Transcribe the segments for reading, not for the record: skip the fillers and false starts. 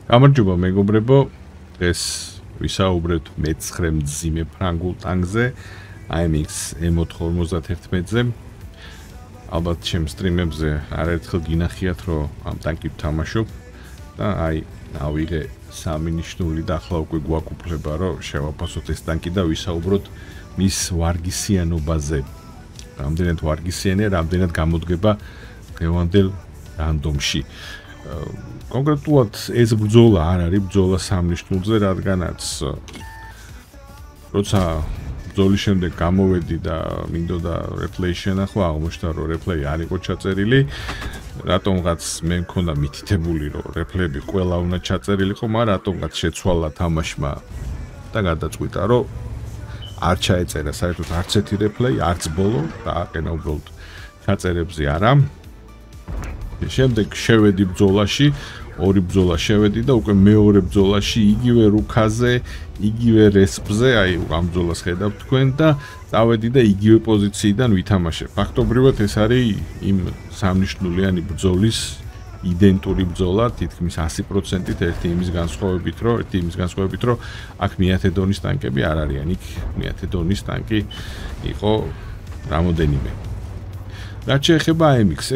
გამარჯობა მეგობრებო, დღეს ვისაუბრებთ მე-9 მძიმე ფრანგულ ტანკზე, AMX M451-ზე. ალბათ ჩემ სტრიმებზე არაერთხელ გინახიათ, რომ ამ ტანკით ვთამაშობ და ავიღე 3 ნიშნული და ახლა უკვე გვაკუფლება, რომ შევაფასოთ ეს ტანკი და ვისაუბროთ მის ვარგისიანობაზე. რამდენად ვარგისიანია, რამდენად გამოდგება დღევანდელ რანდომში. Კონკრეტულად ეს ბრძოლა არ არის ბრძოლა 3 ნიშნულზე, რადგანაც როცა ბრძოლის შემდეგ გამოვედი და მინდოდა რეპლეი შენახვა, აღმოჩნდა რომ რეპლეი არ იყო ჩაწერილი, რატომღაც მე მქონდა მითითებული რომ რეპლეები ყველა უნდა ჩაწერილიყო, მაგრამ რატომღაც შეცვალა თამაშმა და გადაწყვიტა რომ არ ჩაეწერა საერთოდ არც ერთი რეპლეი, არც ბოლო და აყენა უბრალოდ ჩაწერებზე არა. შემდეგ შევედი ბრძოლაში, ორი ბრძოლა შევედი და უკვე მეორე ბრძოლაში იგივე რუქაზე, იგივე რესპზე, ამ ბრძოლას ხედავთ თქვენ და წავედი და იგივე პოზიციიდან ვითამაშებ. ფაქტობრივად ეს არის იმ 3 ნიშნულიანი ბრძოლის იდენტური ბრძოლა, თითქმის 100%-ით ერთი იმის განსხვავებით, რომ აქ მეათე დონის ტანკები არ არიან, იქ მეათე დონის ტანკი იყო რამოდენიმე. რაც შეეხება AMX,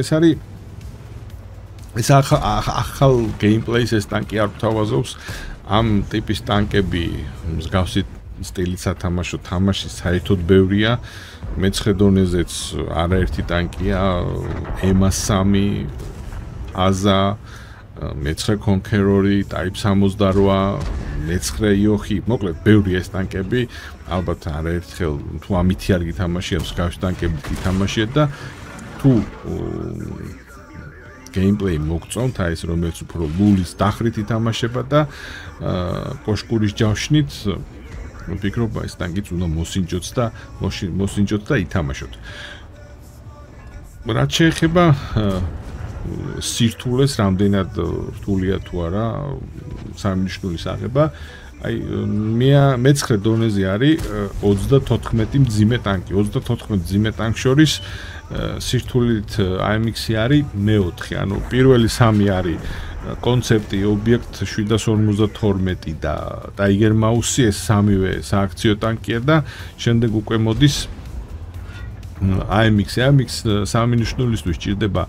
ეს ახალ გეიმპლეის ეს ტანკი არ გვთავაზობს, ამ ტიპის ტანკები მსგავსი სტილით სათამაშო თამაში საერთოდ ბევრია, მე-9 დონეზეც არაერთი ტანკია, EMA3, AZA, მე-9 კონკერორი, Type 68, მე-9 იოხი, მოკლედ ბევრია ეს ტანკები, ალბათ არაერთხელ თუ ამითი არ გითამაშია, მსგავსი ტანკებით გითამაშიეთ და თუ gameplay მოგწონთ, ეს რომელიც უფრო ლულის დახრით ითამაშება და კოშკურის ჯავშნით ვფიქრობ, ეს ტანკიც უნდა მოსინჯოთ და ითამაშოთ. რაც შეეხება სირთულეს, რამდენად რთულია თუ არა 3 ნიშნულის აღება, მე-9 დონეზე არის 34 მძიმე ტანკი, 34 მძიმე ტანკ შორის სირთულით AMX-ი არის მე-4, ანუ პირველი 3 არის კონცეპტი, ობიექტ 752 და Tiger Mouse-ი, ეს 3-ვე სააქციო ტანკია და შემდეგ უკვე მოდის AMX-ი. AMX 3 ნიშნულისთვის ჭირდება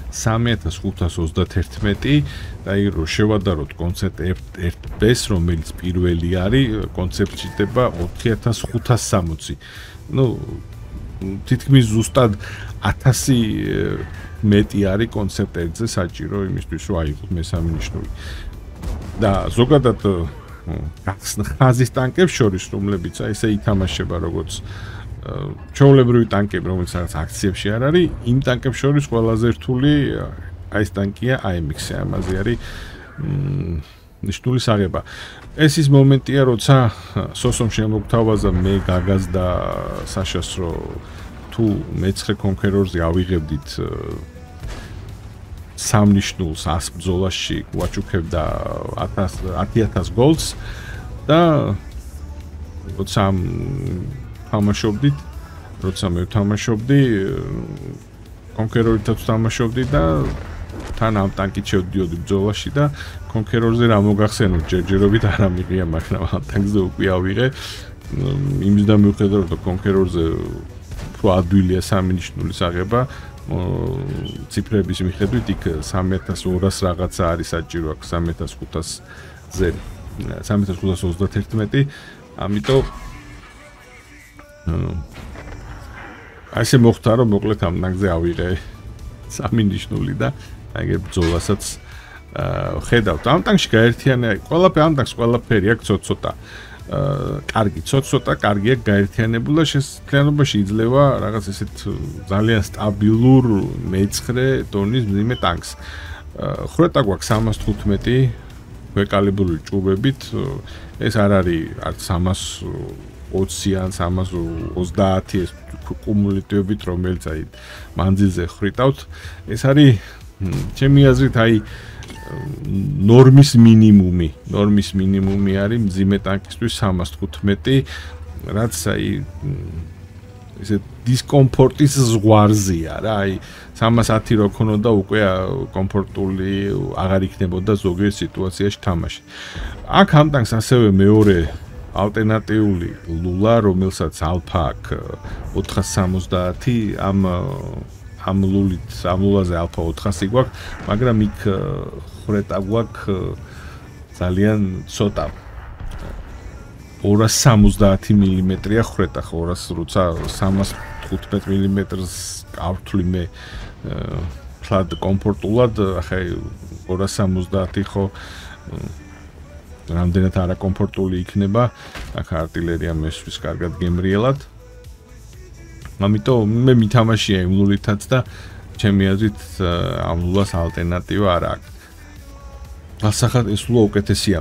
3531 და რო შევადაროთ კონცეპტ RTB-ს, რომელიც პირველი არის, კონცეპტ ჭირდება 4560. თითქმის ზუსტად 1000 მეტი არის კონცეპტ RTB-ზე საჭირო იმისთვის, რომ აიღოთ მე-3 ნიშნული. და ზოგადად ხაზის ტანკებს შორის, რომლებიც ესე ითამაშება როგორც ჩაოლებრივი ტანკები, რომელიც რაღაც აქციებში არ არის, იმ ტანკებს შორის ყველაზე რთული ეს ტანკია AMX-ი, ამაზე არის ნიშნულის აღება. ეს ის მომენტია, როცა სოსომ შემოგთავაზა მე გაგას და საშას, რომ თუ მე-9 კონკერორზე ავიღებდით 3 ნიშნულს 100 ბრძოლაში ვაჩუქებდა 10000 გოლდს და როცა მე ვთამაშობდი, კონკერორითაც ვთამაშობდი და თან ამ ტანკით შევდიოდი ბრძოლაში და კონკერორზე რა მოგახსენოთ, ჯერჯერობით არ ამიღია, მაგრამ ამ ტანკზე უკვე ავიღე. იმის და მიუხედავად, რომ კონკერორზე უფრო ადვილია 3 ნიშნულის აღება, ციფრების მიხედვით იქ 3200 რაღაცა არის საჭირო, აქ 3500-ზე 3531, ამიტომ ასე მოხდა, რომ მოკლედ ამ ტანკზე ავიღე 3 ნიშნული და ეგრე ბრძოლასაც ხედავთ. ამ ტანკში გაერთიანე ამ ტანკს ყველაფერი აქვს ცოტა კარგი აქვს გაერთიანებული და შესაძლებლობაში იძლევა რაღაც ესეთ ძალიან სტაბილურ მე-9 დონის მძიმე ტანკს. ხრეტა გვაქვს 315 ვეკალიბრული ჭურვებით, ეს არ არის არც 320-ან 330 ეს კუმულატივებით, რომელიც მანძილზე ხრიტავთ. ეს არის ჩემი აზრით ნორმის მინიმუმი არის მძიმე ტანკისთვის 315, რაც ისე დისკომფორტის ზღვარზია რა, აი 310 რო ქონოდა უკვე კომფორტული აღარ იქნებოდა ზოგიერთ სიტუაციაში თამაში. აქ ამ ტანკს ასევე მეორე ალტერნატიული ლულა, რომელსაც ალფა აქვს 470 ამ ლულაზე ალფა 400 გვაქვს, მაგრამ იქ ხრეტა გვაქვს ძალიან ცოტა 270 მმ-ია ხრეტა, 200 როცა 315 მმ-ს ავთვლი მე ფლად კომფორტულად, ახლა 270 ხო რამდენად არაკომფორტული იქნება, აქ артиლერია მესვრის კარგად გემრიელად. ამიტომ მე მითამაშია იმ ლულითაც და ჩემი აზრით ამ ლულას ალტერნატივა არ აქვს. ასახად ეს ლულა უკეთესია.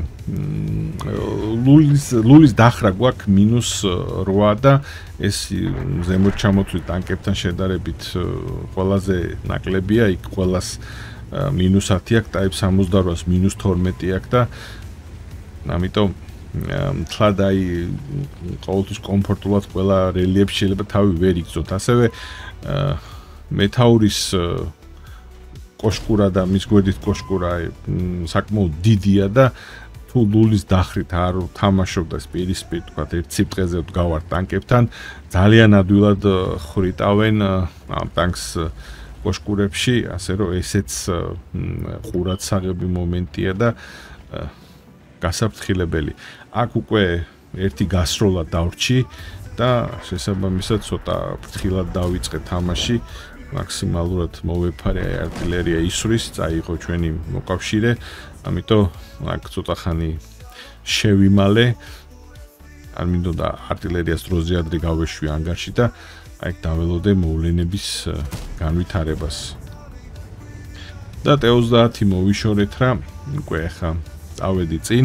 ლულის დახრა გვაქვს -8 და ეს ზემოთ ჩამოთვლილ ტანკებთან შედარებით ყველაზე ნაკლებია, იქ ყველას -10 აქვს, Type 68-ს -12 აქვს და ამიტომ თლად აი ყოველთვის კომფორტულად ყველა რელიეფში შეიძლება თავი ვერ იგრძოთ. ასევე მეთაურის კოშკურა და მის გვერდით კოშკურა საკმაოდ დიდია და თუ ლულის დახრით არ თამაშობდა პირისპირ თქვა ერთ სიბრტყეზე ვდგავართ ტანკებთან, ძალიან ადვილად ხრიტავენ ამ ტანკს კოშკურებში, ასე რომ ესეც ყურადსაღები მომენტია და გასაფრთხილებელი. აქ უკვე ერთი გასროლა დავრჩი და შესაბამისად ცოტა ფრთხილად დავიწყე თამაში. მაქსიმალურად მოვეფარე артиლერია ისვრის, წაიღო ჩვენი მოკავშირე, ამიტომ აქ ცოტა ხანი შევიმალე. არ მინდოდა артиლერიას დროზე ადრე გავეშვი ანგარში და აი დაველოდე მოვლენების განვითარებას. და T30 მოვიშორეთ რა, უკვე ახლა წავედი წინ.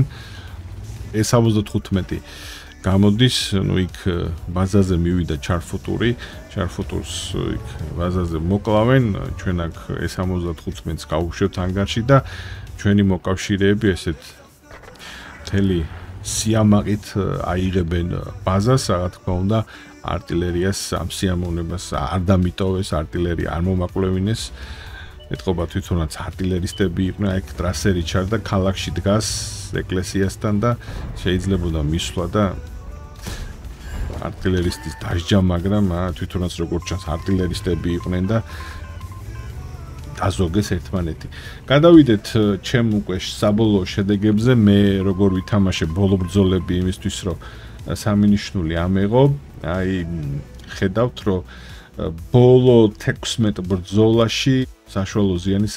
S75 გამოდის, ნუ იქ ბაზაზე მივიდა ჩარფუტური, ჩარფუტურს იქ ბაზაზე მოკლავენ, ჩვენ აქ S75-ს გავუშვებთ ანგარში და ჩვენი მოკავშირეები ესეთ მთელი სიამაყით აიღებენ ბაზას, რა თქმა უნდა, артиლერიას ამ სიამოვნებას არ დამიტოვეს, артиლერია არ მომაკვლევინეს. ეთყობა თვითონაც артиლერისტები იყვნენ, აქ ტრასერი ჩარდა ქალაქში დგას ეკლესიასთან და შეიძლებოდა მისვლა და артиლერისტის დასჯა, მაგრამ თვითონაც როგორც ჩანს артиლერისტები იყვნენ და დაზოგეს ერთმანეთი. გადავიდეთ ჩემ უკვე საბოლოო შედეგებზე, მე როგორ ვითამაშე ბოლო ბრძოლები იმისთვის, რომ სამინიშნული ამეღო, აი ხედავთ, რომ ბოლო 16 ბრძოლაში საშუალო ზიანი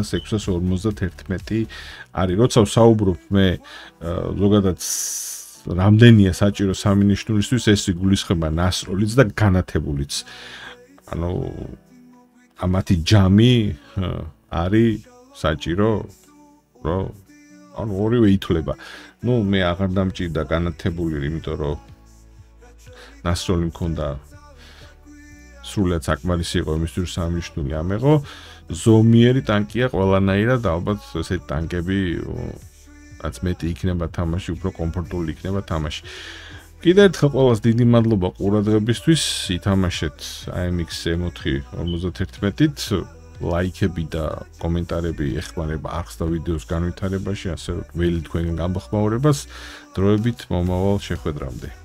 3651 არის. როცა ვსაუბრობ მე ზოგადად რამდენია საჭირო სამინიშნულისთვის, ეს იგულისხმება ნასროლიც და განათებულიც. ანუ ამათი ჯამი არის საჭირო, რომ ანუ ორივე ითვლება. ნუ მე აღარ დამჭირდა განათებული, იმიტომ რომ ნასროლი მქონდა სრულად საკმარისი იყო იმისთვის სამინიშნული ამეღო. ზომიერი ტანკია ყველანაირად, ალბათ ესეთი ტანკები რაც მეტი იქნება თამაში, უფრო კომფორტული იქნება თამაში. კიდევ ერთხელ ყველას დიდი მადლობა ყურადღებისთვის. ითამაშეთ AMX M451-ით. ლაიქები და კომენტარები ეხმარება არხს და ვიდეოს განვითარებაში, ასე რომ ველი თქვენგან გამოხმაურებას დროებით მომავალ შეხვედრამდე.